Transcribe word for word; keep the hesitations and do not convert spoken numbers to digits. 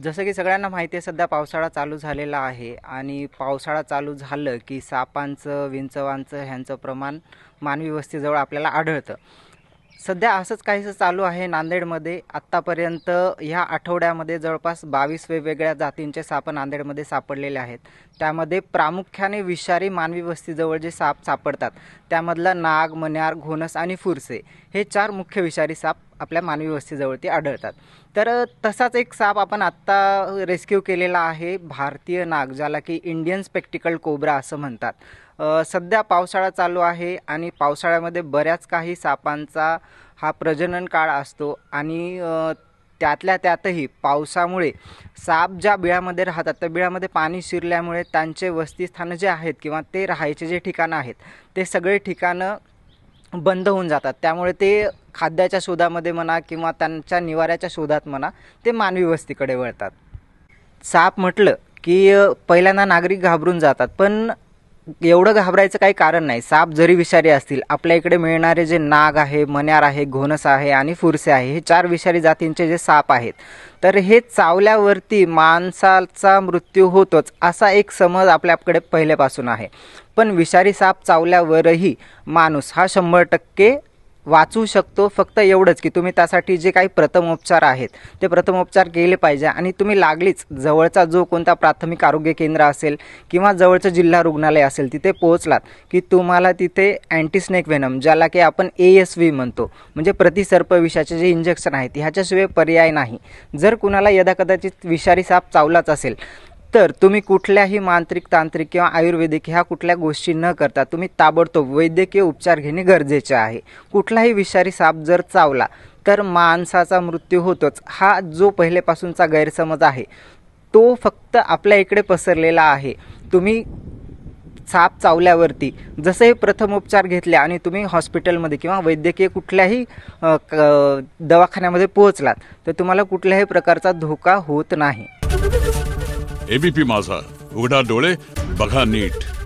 जसं की सगळ्यांना माहिती आहे, सध्या पावसाळा चालू झालेला आहे आणि पावसाळा चालू झालं की सापांचं, विंचवांचं ह्यांचं प्रमाण मानवी वस्तीजवळ आपल्याला आढळतं। सध्या असंच काहीसं चालू आहे नांदेडमध्ये। आत्तापर्यंत ह्या आठवड्यामध्ये जवळपास बावीस वेगवेगळ्या जातींचे साप नांदेडमध्ये सापडलेले आहेत। त्यामध्ये प्रामुख्याने विषारी मानवी वस्तीजवळ जे साप सापडतात त्यामधला नाग, मण्यार, घोणस आणि फुरसे हे चार मुख्य विषारी साप आपल्या मानवी वस्तीजवळती आढळतात। तर तसाच एक साप आपण आत्ता रेस्क्यू केलेला आहे, भारतीय नाग, ज्याला की इंडियन स्पेक्टिकल कोब्रा असं म्हणतात। सध्या पावसाळा चालू आहे आणि पावसाळ्यामध्ये बऱ्याच काही सापांचा हा प्रजनन काळ असतो आणि त्यातल्या त्यातही पावसामुळे साप ज्या बिळामध्ये राहतात त्या बिळामध्ये पाणी शिरल्यामुळे त्यांचे वस्तीस्थान जे आहेत किंवा ते राहायचे जे ठिकाणं आहेत ते सगळे ठिकाणं बंद होऊन जातात। त्यामुळे ते खाद्याच्या शोधामध्ये म्हणा किंवा त्यांच्या निवाऱ्याच्या शोधात म्हणा ते मानवी वस्तीकडे वळतात। साप म्हटलं की पहिल्यांदा नागरिक घाबरून जातात, पण एवढं घाबरायचं काही कारण नाही। साप जरी विषारी असतील, आपल्या इकडे मिळणारे जे नाग आहे, मण्यार आहे, घोणस आहे आणि फुरसे आहे हे चार विषारी जातींचे जे साप आहेत तर हे चावल्यावरती माणसाचा मृत्यू होतोच असा एक समज आपल्याकडे पहिल्यापासून आहे। पण विषारी साप चावल्यावरही माणूस हा शंभर टक्के वाचू शकतो। फक्त एवढंच की तुम्ही त्यासाठी जे काही प्रथमोपचार आहेत ते प्रथमोपचार केले पाहिजे आणि तुम्ही लागलीच जवळचा जो कोणता प्राथमिक आरोग्य केंद्र असेल किंवा जवळचं जिल्हा रुग्णालय असेल तिथे पोहोचलात की तुम्हाला तिथे अँटीस्नेक वेनम, ज्याला की आपण ए एस व्ही म्हणतो, म्हणजे प्रतिसर्प विषाचे जे इंजेक्शन आहेत ह्याच्याशिवाय पर्याय नाही। जर कुणाला यदाकदाचित विषारी साप चावलाच असेल तर तुम्ही कुठल्याही मांत्रिक, तांत्रिक किंवा आयुर्वेदिक ह्या कुठल्या गोष्टी न करता तुम्ही ताबडतोब वैद्यकीय उपचार घेणे गरजेचे आहे। कुठलाही विषारी साप जर चावला तर माणसाचा मृत्यू होतोच हा जो पहिलेपासूनचा गैरसमज आहे तो फक्त आपल्या इकडे पसरलेला आहे। तुम्ही साप चावल्यावरती जसे प्रथमोपचार घेतले आणि तुम्ही हॉस्पिटलमध्ये किंवा वैद्यकीय कुठल्याही दवाखान्यामध्ये पोहोचलात तर तुम्हाला कुठल्याही प्रकारचा धोका होत नाही। एबीपी माझा, उघडा डोळे बघा नीट।